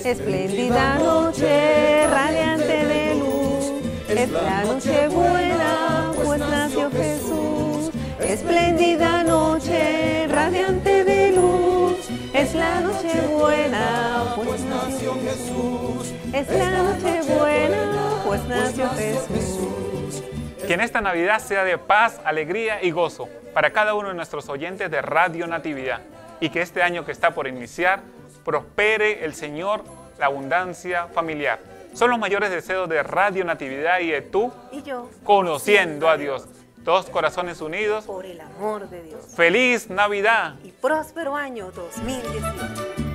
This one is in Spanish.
Espléndida noche, radiante de luz, es la noche buena, pues nació Jesús. Espléndida noche, radiante de luz, es la noche buena, pues nació Jesús. Es la noche buena, pues nació Jesús. Que en esta Navidad sea de paz, alegría y gozo para cada uno de nuestros oyentes de Radio Natividad. Y que este año que está por iniciar, prospere el Señor la abundancia familiar. Son los mayores deseos de Radio Natividad y de tú Y yo, conociendo a Dios. Dos corazones unidos. por el amor de Dios. ¡Feliz Navidad! Y próspero año 2018.